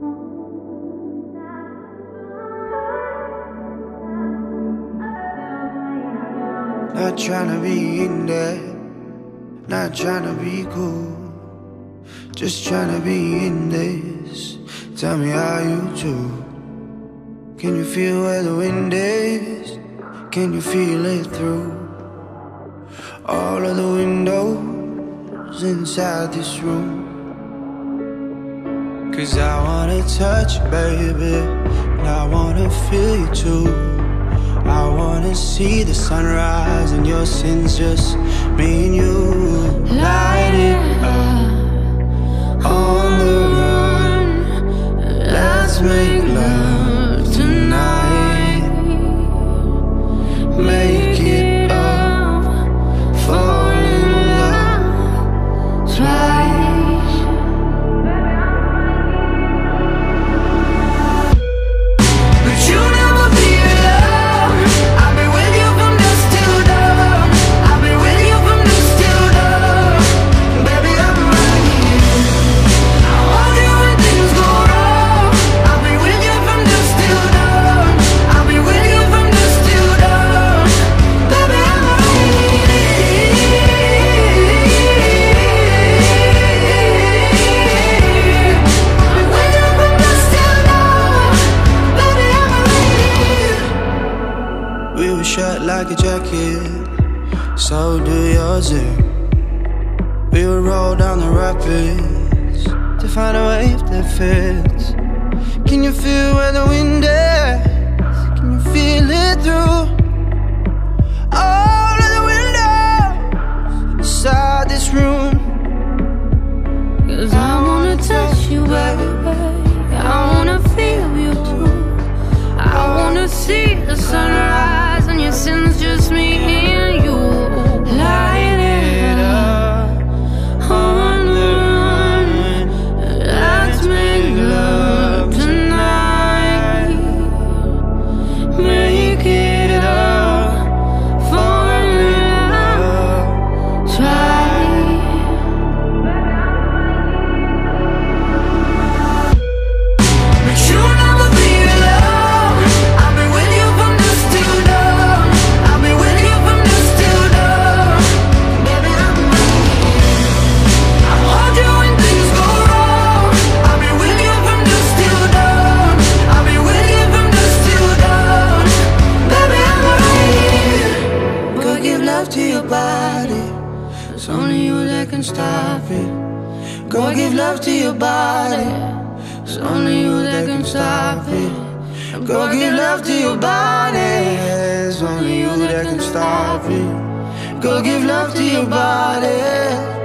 Not tryna be in there, not tryna be cool, just tryna be in this. Tell me how you do. Can you feel where the wind is? Can you feel it through all of the windows inside this room? 'Cause I wanna touch you, baby, and I wanna feel you too. I wanna see the sunrise and your sins, just me and you. Light it up on the run. Let's make love tonight. Make it up, fall in love twice. But you never be alone. I'll be with you from dusk till dawn. I'll be with you from dusk till dawn. Baby, I'm right here. I want you when things go wrong. I'll be with you from dusk till dawn. I'll be with you from dusk till dawn. Baby, I'm right here. I'll be with you from dusk till dawn. Baby, I'm right here. We were shut like a jacket, so do yours. We would roll down the rapids to find a wave that fits. Can you feel where the wind is? Can you feel it through all of the windows inside this room? 'Cause I wanna touch you, baby. I wanna feel you too. I wanna see the sunrise and your sins, just me and you. Light it up on the run. Let's make love tonight. Make it up, fall in love twice. But you'll never be alone. I'll be with you from dusk till dawn. I'll be with you from dusk till dawn. Baby, I'm right here. I'll hold you when things go wrong. I'll be with you from dusk till dawn. I'll be with you from dusk till dawn. Baby, I'm right here. Go give love to your body, It's only you that can stop it. go give love to your body. It's only you that can stop it. Go give love to your body. It's only you that can stop it. Go give love to your body.